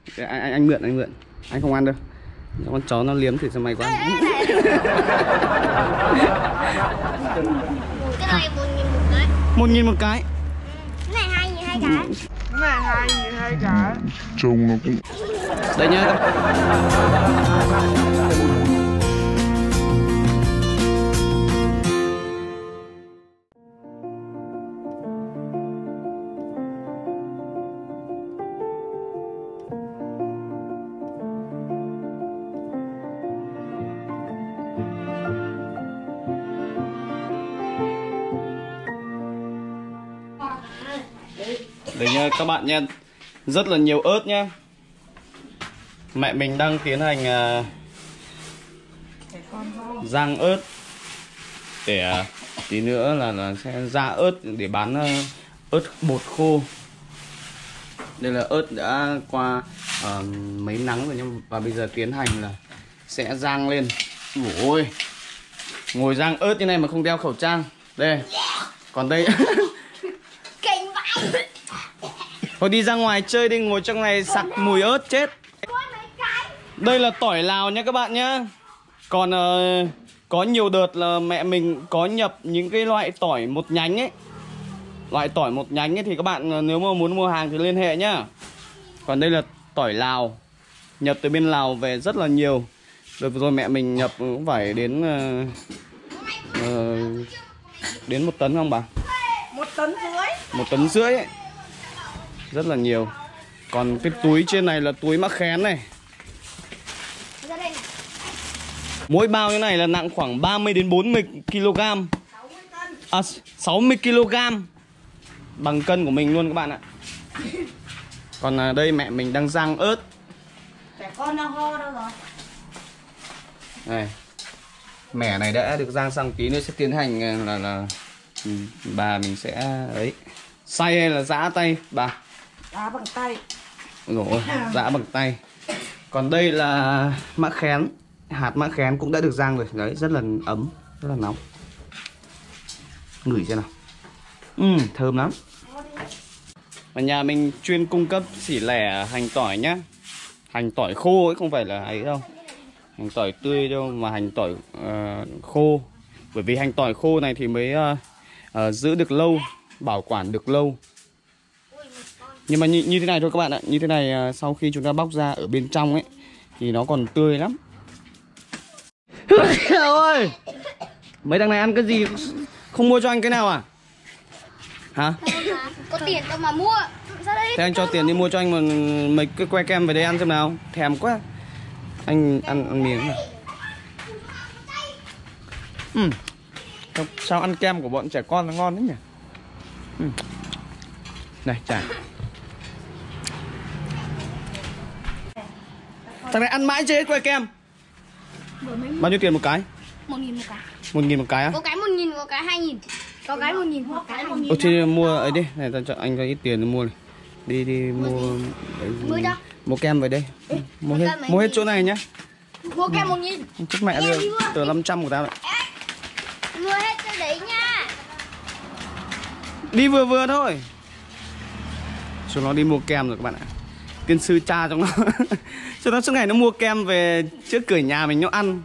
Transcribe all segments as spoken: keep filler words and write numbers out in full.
Anh, anh anh mượn anh mượn. Anh không ăn đâu. Con chó nó liếm thì sao mày quá. Cái này một nghìn một cái. Một nghìn một cái. Cái này hai nghìn hai cái. Cái này hai nghìn hai cái. Trông nó cũng Đây nhá. Đấy nha các bạn nha, rất là nhiều ớt nhá. Mẹ mình đang tiến hành uh, rang ớt để uh, tí nữa là, là sẽ ra ớt để bán uh, ớt bột khô. Đây là ớt đã qua uh, mấy nắng rồi nhưng và bây giờ tiến hành là sẽ rang lên. Ôi, ngồi rang ớt như này mà không đeo khẩu trang. Đây, còn đây thôi đi ra ngoài chơi đi, ngồi trong này sặc mùi ớt chết. Đây là tỏi Lào nha các bạn nhá. Còn uh, có nhiều đợt là mẹ mình có nhập những cái loại tỏi một nhánh ấy. Loại tỏi một nhánh ấy thì các bạn nếu mà muốn mua hàng thì liên hệ nhá. Còn đây là tỏi Lào, nhập từ bên Lào về rất là nhiều. Đợt vừa rồi mẹ mình nhập cũng phải đến uh, uh, đến một tấn không bà? Một tấn rưỡi. Một tấn rưỡi ấy. Rất là nhiều. Còn cái túi trên này là túi mắc khén này. Mỗi bao như này là nặng khoảng ba mươi đến bốn mươi ki lô gam. À, sáu mươi ki lô gam. Bằng cân của mình luôn các bạn ạ. Còn à, đây mẹ mình đang rang ớt. Trẻ con nó ho đâu rồi. Này. Mẻ này đã được rang xong, tí nữa sẽ tiến hành là là bà mình sẽ ấy. Xay hay là giã tay bà? Giã bằng tay. Rồi, giã bằng tay. Còn đây là mắc khén. Hạt mắc khén cũng đã được rang rồi. Đấy, rất là ấm, rất là nóng. Ngửi xem nào. Ừ, thơm lắm. Ở nhà mình chuyên cung cấp xỉ lẻ hành tỏi nhá. Hành tỏi khô ấy, không phải là ấy đâu. Hành tỏi tươi đâu, mà hành tỏi uh, khô. Bởi vì hành tỏi khô này thì mới uh, uh, giữ được lâu, bảo quản được lâu. Nhưng mà như, như thế này thôi các bạn ạ. Như thế này uh, sau khi chúng ta bóc ra ở bên trong ấy thì nó còn tươi lắm. Ôi, mấy thằng này ăn cái gì không mua cho anh cái nào à? Hả? Có tiền đâu mà mua. Thế anh cho tiền đi mua cho anh một mấy cái que kem về đây ăn xem nào. Thèm quá. Anh ăn, ăn miếng này. Ừ. Sao ăn kem của bọn trẻ con nó ngon đấy nhỉ? Ừ. Này chả. Thằng này ăn mãi chưa hết que kem. Bao nhiêu tiền một cái? Một nghìn một cái. Một nghìn một cái á? Có cái một nghìn, có cái hai nghìn. Có cái một nghìn, có cái một nghìn. Ồ thì mua ấy đi, này tao cho anh có ít tiền để mua này. Đi đi mua đấy, mua kem về đây. Ừ, mua hết mua hết chỗ này nhá. Mua kem một nghìn. Chắc mẹ được từ năm trăm của tao đấy. Mua hết cái đấy nha. Đi vừa vừa thôi. Chúng nó đi mua kem rồi các bạn ạ. Tiên sư cha trong nó. Cho nó suốt ngày nó mua kem về trước cửa nhà mình nó ăn.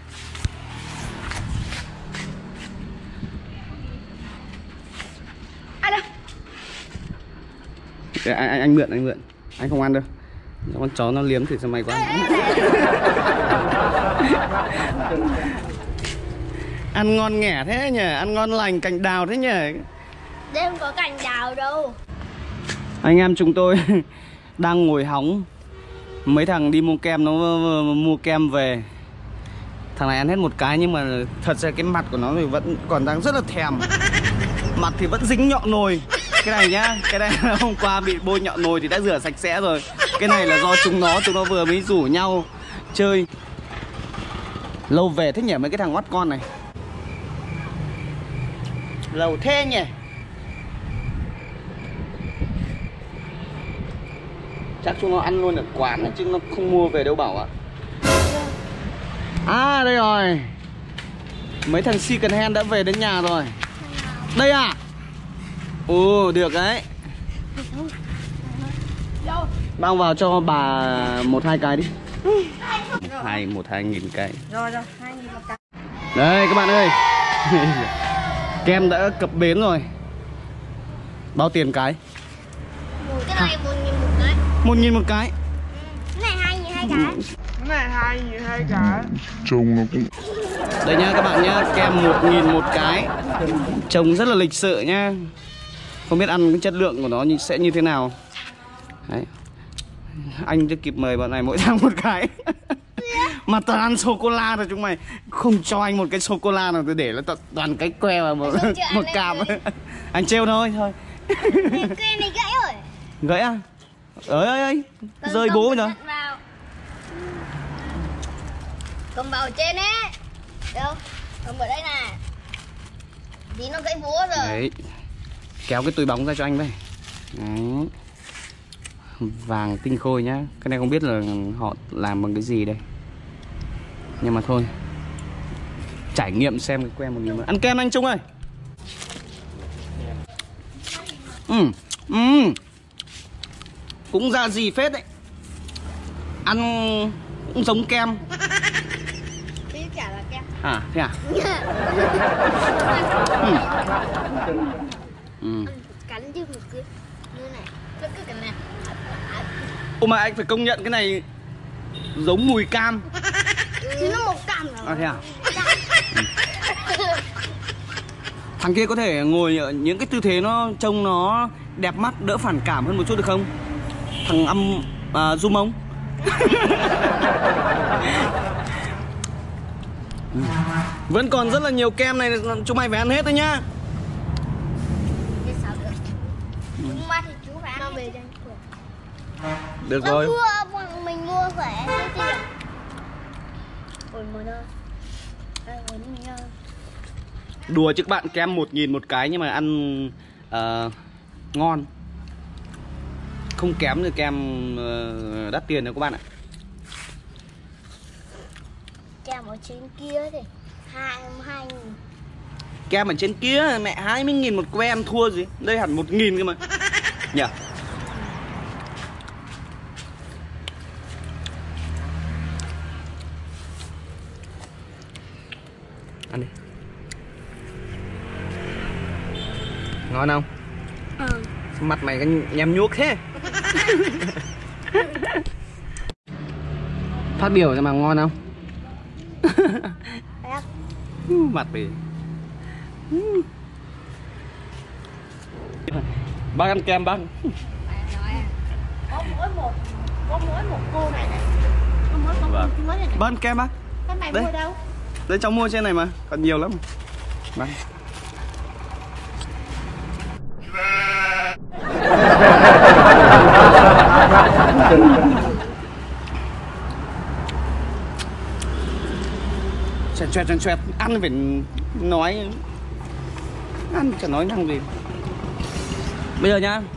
Ăn đâu? Để anh, anh anh mượn anh mượn. Anh không ăn đâu. Con chó nó liếm thì sao mày quá. Ăn ngon nghẻ thế nhỉ, ăn ngon lành cành đào thế nhỉ. Đây không có cành đào đâu. Anh em chúng tôi đang ngồi hóng. Mấy thằng đi mua kem nó mua kem về. Thằng này ăn hết một cái nhưng mà thật ra cái mặt của nó thì vẫn còn đang rất là thèm. Mặt thì vẫn dính nhọ nồi. Cái này nhá, cái này hôm qua bị bôi nhọ nồi thì đã rửa sạch sẽ rồi. Cái này là do chúng nó, chúng nó vừa mới rủ nhau chơi. Lâu về thế nhỉ mấy cái thằng ngoắt con này. Lâu thế nhỉ. Chắc chúng nó ăn luôn ở quán chứ nó không mua về đâu bảo ạ. À đây rồi. Mấy thằng second hand đã về đến nhà rồi. Đây à? Ồ được đấy. Bao vào cho bà một hai cái đi. Hai một hai nghìn cái. Rồi rồi, hai nghìn một cái. Đây các bạn ơi. Kem đã cập bến rồi. Bao tiền cái? Cái này một nghìn một cái. Một nghìn một cái. Cái này hai nghìn hai cái. Cái này hai nghìn hai cái. Trông nó cũng Đây nhá các bạn nhá, kem một nghìn một cái. Trông rất là lịch sự nhá. Không biết ăn cái chất lượng của nó sẽ như thế nào. Đấy. Anh chưa kịp mời bọn này mỗi thằng một cái. Mà toàn ăn sô-cô-la rồi chúng mày. Không cho anh một cái sô-cô-la nào, tôi để nó toàn cái que và một, một cạp. Anh trêu thôi thôi. Cái này gãy rồi. Gãy à? Ơi ơi ơi, rơi bố rồi. Cầm vào trên ấy. Đâu? Cầm ở đây nè. Tí nó gãy búa rồi. Đấy. Kéo cái túi bóng ra cho anh đây. Đấy. Vàng tinh khôi nhá. Cái này không biết là họ làm bằng cái gì đây. Nhưng mà thôi, trải nghiệm xem cái que một nghìn. Ăn kem anh Trung ơi. Ừ. Ừ. Cũng ra gì phết đấy. Ăn cũng giống kem. Chứ chả là kem. À thế à? Ừ. Ừ. Cắn chứ một cái như này. Cứ cứ cái này. Ô mà anh phải công nhận cái này giống mùi cam. Chứ nó một cam rồi. À thế à? Ừ. Thằng kia có thể ngồi ở những cái tư thế nó trông nó đẹp mắt, đỡ phản cảm hơn một chút được không? Thằng âm à, zoom ông. Ừ. Vẫn còn rất là nhiều kem này, chúng mày phải ăn hết đấy nhá. Thế sao được? Chúng ma thì chú phải ăn về cho anh. Được Đâu rồi. mua, mình mua phải cái gì à? Ôi mới đâu. Đây, ôi mình nha. Đùa chứ các bạn, kem một nghìn một cái nhưng mà ăn uh, ngon. Không kém như kem uh, đắt tiền đâu các bạn ạ. Kem ở trên kia thì hai hai nghìn. Kem ở trên kia mẹ hai mươi nghìn một que ăn thua gì. Đây hẳn một nghìn cơ mà. Nhỉ? Ăn đi. Ngon không? Ừ. Mặt mày cái nhém nhuốc thế. Phát biểu cho mà ngon không? Mặt mày. Bác ăn kem bác. Có mỗi một, có mỗi một cô này này. Có mỗi một Vâng. cô mới này này. Bác ăn kem bác. Cái này Đây. mua đâu? Đây cháu mua trên này mà, còn nhiều lắm. Vâng. Xoẹt xoẹt xoẹt xoẹt, ăn phải nói. Ăn chả nói năng gì. Bây giờ nhá.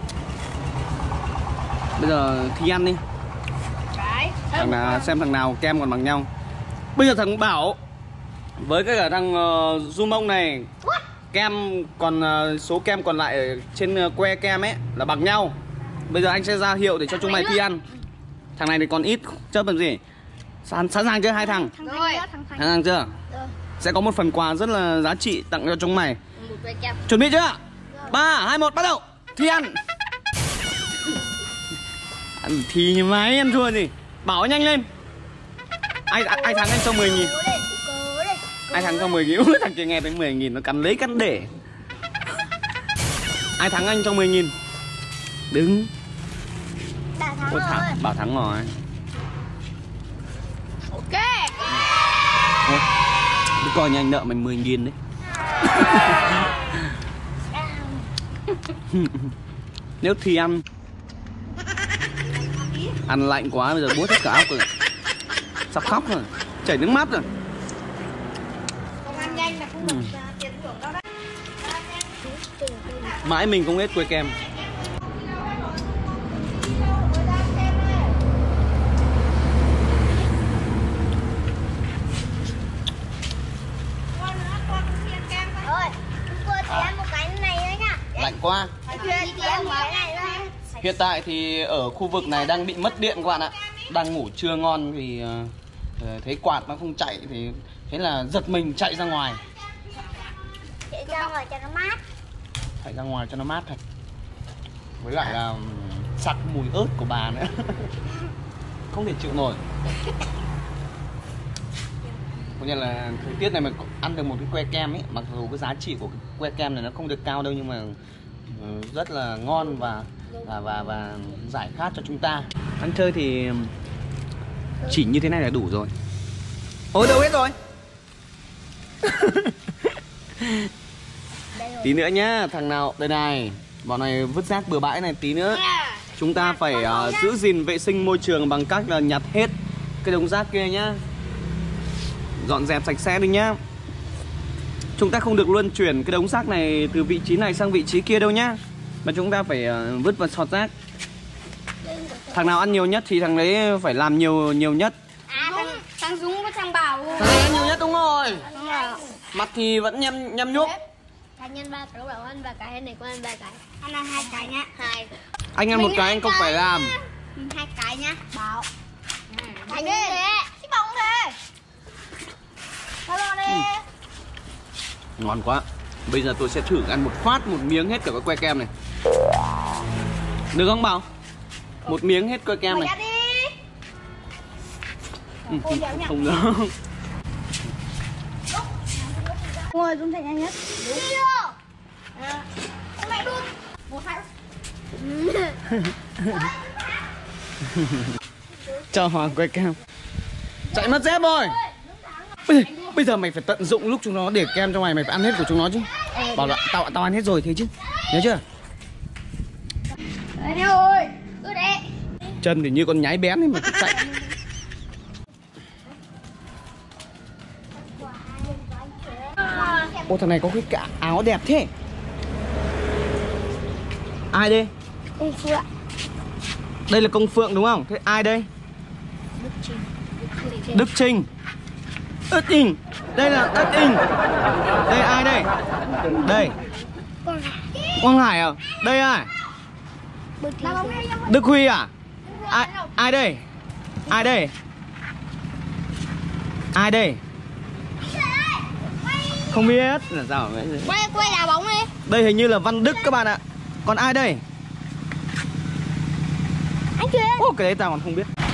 Bây giờ thi ăn đi. Cái. Thằng nào, xem thằng nào kem còn bằng nhau. Bây giờ thằng Bảo với cái cả thằng uh, Zoom ông này, kem còn uh, số kem còn lại ở trên uh, que kem ấy là bằng nhau. Bây giờ anh sẽ ra hiệu để cho chúng mày thi ăn. Thằng này thì còn ít, chấp làm gì. Sẵn, sẵn sàng chưa hai thằng? Rồi. Sẵn sàng chưa? Rồi. Sẽ có một phần quà rất là giá trị tặng cho chúng mày. Một que kem. Chuẩn bị chưa? Ba, hai, một, bắt đầu. Thi ăn. Ăn thi như máy, ăn thua gì. Bảo nhanh lên. Ai, ai thắng anh cho mười nghìn. Cố đi, cố đi. Ai thắng cho mười nghìn. Thằng kia nghe tới mười nghìn nó cắn lấy cắn để. Ai thắng anh cho mười nghìn. Đứng. Đã thắng Ôi, rồi. thắng, bảo thắng rồi. Ok. Thôi, cứ coi như anh nợ mày mười nghìn đấy. Nếu thì ăn ăn lạnh quá bây giờ buốt hết cả óc rồi. Sắp khóc rồi, chảy nước mắt rồi. Không ăn nhanh là không được tiền thưởng đâu đấy. Mãi mình không hết que kem. Rồi, cô chỉ ăn một cái này nữa nha. Lạnh quá. Chị chỉ ăn một cái này thôi. Hiện tại thì ở khu vực này đang bị mất điện các bạn ạ. Đang ngủ trưa ngon thì uh, thấy quạt nó không chạy thì thế là giật mình chạy ra ngoài. Chạy ra ngoài cho nó mát. Chạy ra ngoài cho nó mát thật. Với lại là sặc mùi ớt của bà nữa. Không thể chịu nổi. Có nghĩa là thời tiết này mà ăn được một cái que kem ấy, mặc dù cái giá trị của cái que kem này nó không được cao đâu, nhưng mà rất là ngon và và và, và giải khát cho chúng ta. Ăn chơi thì chỉ như thế này là đủ rồi. Ôi đâu hết rồi. Tí nữa nhá, thằng nào đây này, bọn này vứt rác bừa bãi này, tí nữa chúng ta phải uh, giữ gìn vệ sinh môi trường bằng cách là nhặt hết cái đống rác kia nhá. Dọn dẹp sạch sẽ đi nhá. Chúng ta không được luân chuyển cái đống rác này từ vị trí này sang vị trí kia đâu nhá, mà chúng ta phải uh, vứt vào sọt rác. Thằng nào ăn nhiều nhất thì thằng đấy phải làm nhiều nhiều nhất. À, thằng, thằng Dũng với thằng Bảo. Thằng này ăn nhiều nhất đúng rồi. Đúng rồi. Mặt thì vẫn nhăm nhăm nhúc. Thằng nhân ba cái Bảo ăn ba cái, hay này con ăn ba cái. Ăn ăn hai cái nhá. Hai. Anh ăn một cái anh không phải làm. Hai cái nhá. Bảo. Thành đi. Cái bóng thế. Hello đi. Ngon quá. Bây giờ tôi sẽ thử ăn một phát một miếng hết cả cái que kem này. Được không Bảo? Một miếng hết que kem này. Ừ, không được. Ngồi Dũng Thành nhanh nhất. Đúng chưa? À, mẹ đun. Một hai. Cho Hoàng que kem. Chạy mất dép rồi. Bây, bây giờ mày phải tận dụng lúc chúng nó để kem cho mày, mày phải ăn hết của chúng nó chứ. Bảo là tao tao ăn hết rồi thế chứ. Nhớ chưa? Đây rồi. Cứ đấy. Chân thì như con nhái bén ấy mà cứ chạy. Ô thằng này có cái cả áo đẹp thế. Ai đây? Công Phượng. Đây là Công Phượng đúng không? Thế ai đây? Đức Trinh. Đức Trinh. Đức Trinh. Đây là Đức Trinh. Đây ai đây? Đây. Quang Hải. Quang Hải à? Đây ai? Đức Huy à? Ai ai đây? Ai đây? Ai đây? Không biết là sao vậy? Quay quay đá bóng đi. Đây hình như là Văn Đức các bạn ạ. Còn ai đây? Anh Truyền. Ô cái đấy tao còn không biết.